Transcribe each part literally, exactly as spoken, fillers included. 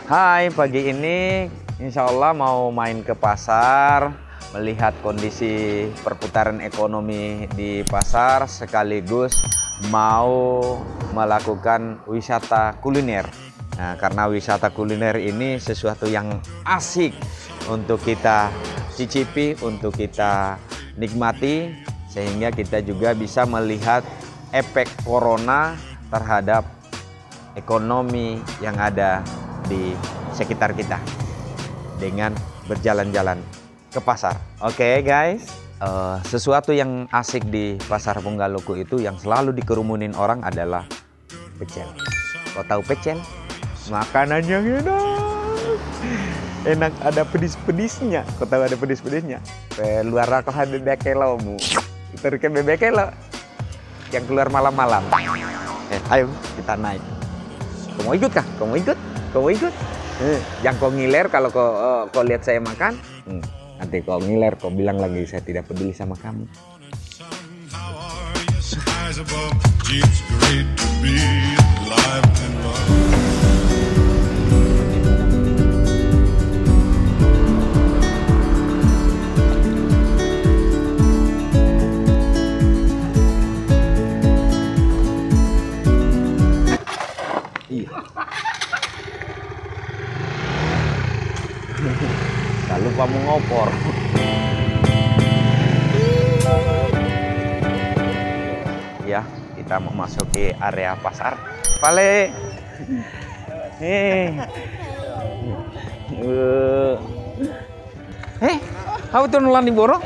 Hai, pagi ini insya Allah mau main ke pasar, melihat kondisi perputaran ekonomi di pasar, sekaligus mau melakukan wisata kuliner. Nah, karena wisata kuliner ini sesuatu yang asik untuk kita cicipi, untuk kita nikmati, sehingga kita juga bisa melihat efek corona terhadap ekonomi yang ada di sekitar kita dengan berjalan-jalan ke pasar. Oke okay, guys, uh, sesuatu yang asik di pasar Punggaluku itu yang selalu dikerumunin orang adalah pecel. Kau tahu pecel? Makanan yang enak, enak ada pedis-pedisnya. Kau tahu ada pedis-pedisnya? Keluar aku ada bebek kelomu, terke bebek kelo yang keluar malam-malam. Eh, ayo kita naik. Kau mau ikut kah? Kau mau ikut? Kau ikut? Eh, yang kau ngiler kalau kau, uh, kau lihat saya makan, hmm, nanti kau ngiler, kau bilang lagi saya tidak peduli sama kamu. Gak lupa mengopor. Ya, kita mau masuk ke area pasar. Pale. Hei. Eh, kau tuh nulan di borong?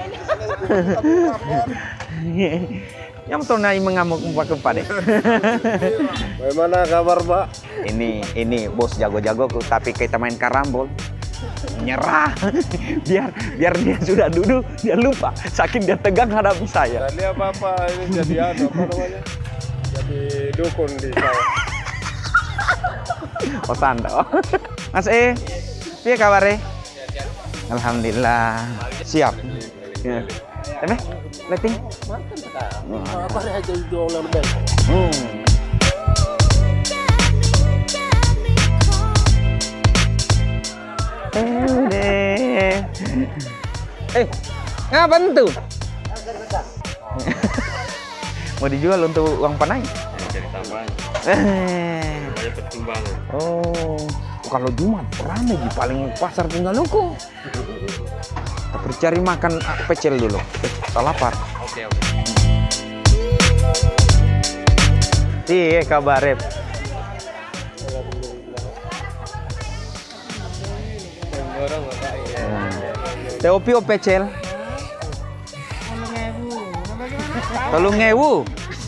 Yang tuh naik mengamuk empat keempat deh. Bagaimana kabar, Pak? Ini ini bos jago-jagoku, tapi kita main karambol. Nyerah, biar biar dia sudah duduk, dia lupa, saking dia tegang hadapi saya. Tadi apa-apa ini jadi apa, apa namanya? Jadi dukun di sawah. Oh tanda. Mas E, piye kabare? Alhamdulillah. Siap. Ya. Teme, letting. Apa aja jualan bel. Hmm. Eh, ngapain tuh? Mau dijual untuk uang panai? Jadi tambahan. Eh. Banyak pertimbangan. Oh, kalau Jumat ramai di paling pasar Punggaluku. Tapi cari makan pecel dulu. Tak lapar. Oke, oke. Iya, kabar. Teopio pecel. Tolong ngewu.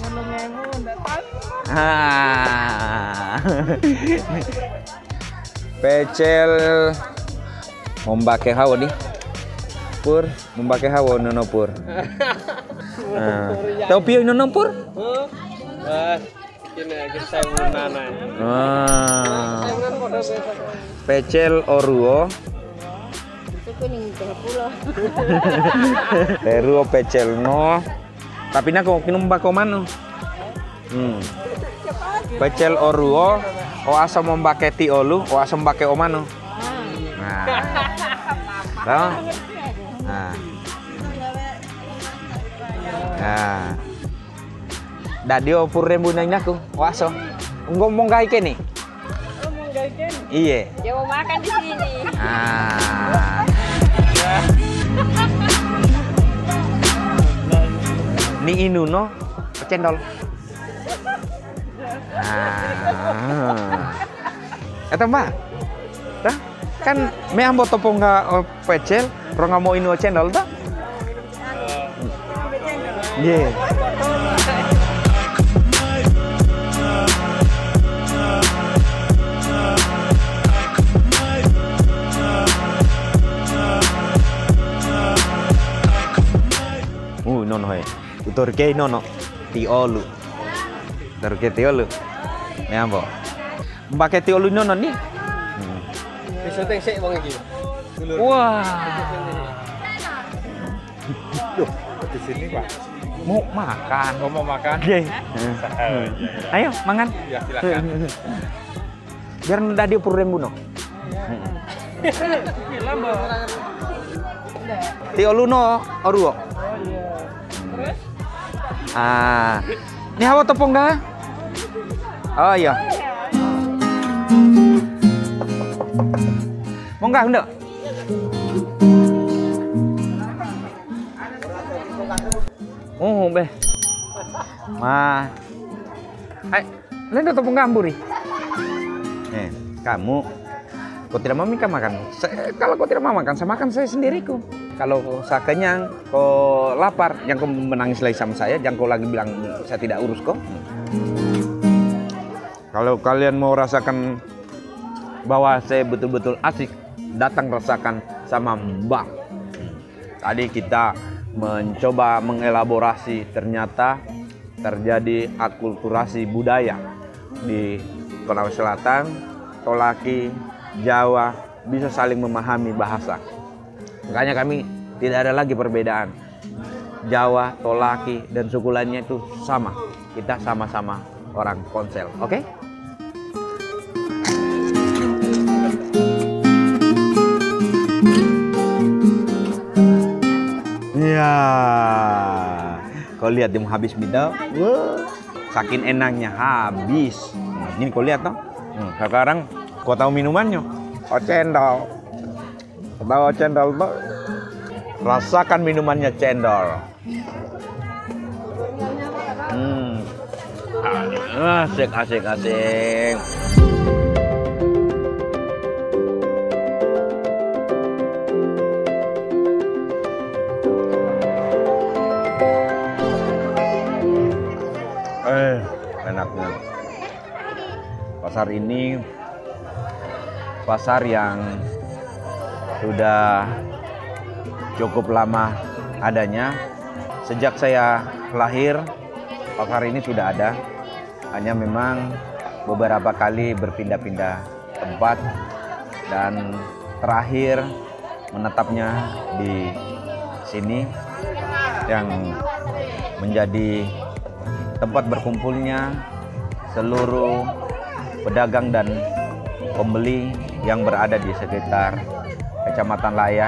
Ah. Pecel membake hawa nih. Pur, membake hawa nono pur. Ah. Teopio nono pur? Wah, ini kita nana. Ah. Pecel oruo. Teruo pecel no. Tapi nak kau kinum bako mano. Hmm. Pecel oruo, o asam membake ti olu, o asam membake omano. Nah. Tahu? Nah. Nah. Dadio purre bunang naku, o aso. Ngomong kai kene. Iya. Dia mau makan di sini. Ah. Ni inu no cendol. Ah. Eta mbak, dah kan me ambo topong nggak pecel, ronga mau inu cendol dah. Iya. Uh, nono he. Utorke nono ti olu. Utorke ti olu. Me ambo. Mbake ti olu nono nih. Bisa teng sik wong iki. Wah. Loh, di sini, Pak. Mau makan. Oh, mau makan? Iya. Ayo, mangan. Ya, silakan. Biar ndak dia purren buno. Tio luno oruo. Ah, ini hawa tepung dah. Oh iya. Mau nggak hendak? Oh, be. Ma. Hai, lain tepung gambur nih. Eh, kamu kau tidak mau Mika makan. Saya, kalau kau tidak mau makan, saya makan saya sendiriku. Kalau saya kenyang, kau lapar, yang kau menangis lagi sama saya, jangan kau lagi bilang saya tidak urus kau. Kalau kalian mau rasakan bahwa saya betul-betul asik, datang rasakan sama Mbak. Tadi kita mencoba mengelaborasi, ternyata terjadi akulturasi budaya di Konawe Selatan, Tolaki, Jawa bisa saling memahami bahasa. Makanya kami tidak ada lagi perbedaan. Jawa, Tolaki, dan suku lainnya itu sama. Kita sama-sama orang Ponsel, oke? Okay? Ya, kau lihat dia mau habis bidau. Wah, saking enaknya habis. Ini kau lihat toh. Hmm, sekarang kau tahu minumannya? Oh, cendol. Kau tahu cendol toh? Rasakan minumannya cendol. Hmm, asik, asik, asik. Eh, enaknya. Pasar ini pasar yang sudah cukup lama adanya. Sejak saya lahir, pasar ini sudah ada. Hanya memang beberapa kali berpindah-pindah tempat dan terakhir menetapnya di sini yang menjadi tempat berkumpulnya seluruh pedagang dan pembeli yang berada di sekitar Kecamatan Layah,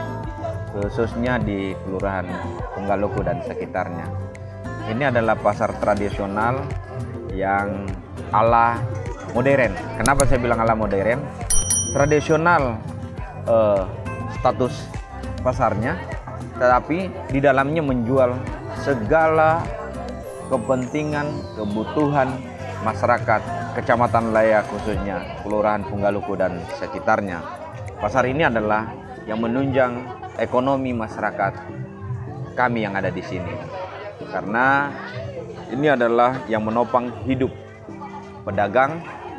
khususnya di Kelurahan Punggaluku dan sekitarnya. Ini adalah pasar tradisional yang ala modern. Kenapa saya bilang ala modern? Tradisional eh, status pasarnya, tetapi di dalamnya menjual segala kepentingan, kebutuhan masyarakat Kecamatan Layah, khususnya Kelurahan Punggaluku dan sekitarnya. Pasar ini adalah yang menunjang ekonomi masyarakat kami yang ada di sini. Karena ini adalah yang menopang hidup pedagang,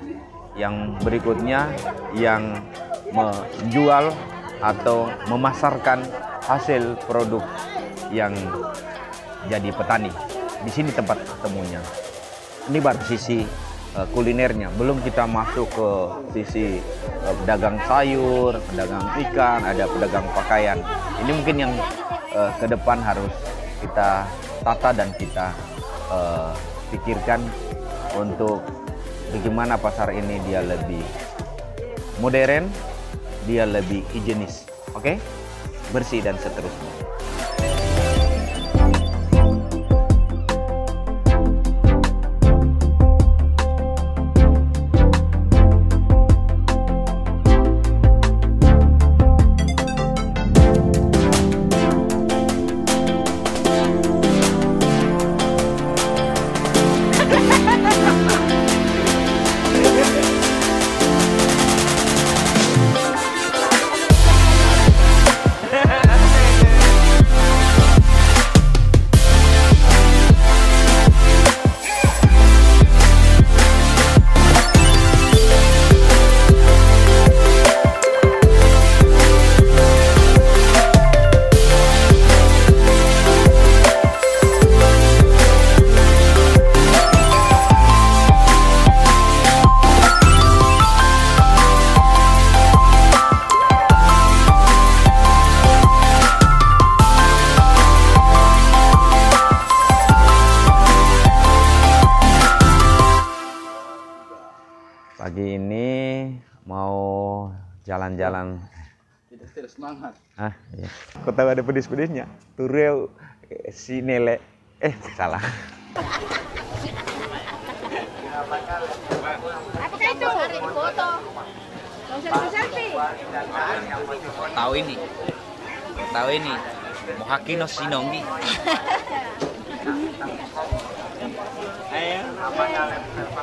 yang berikutnya yang menjual atau memasarkan hasil produk yang jadi petani. Di sini tempat ketemunya. Ini baru sisi uh, kulinernya. Belum kita masuk ke sisi uh, pedagang sayur, pedagang ikan, ada pedagang pakaian. Ini mungkin yang uh, ke depan harus kita tata dan kita uh, pikirkan untuk bagaimana pasar ini dia lebih modern, dia lebih higienis, oke? Okay? Bersih dan seterusnya. Pagi ini mau jalan-jalan. Tidak terus semangat. Ah, iya. Kau tahu ada pedis-pedisnya? Tureu si Nele. Eh, salah. Apakah itu? Foto. Mau selfie? Tahu ini. Tahu ini. Mohaki no Shinongi. Ayo.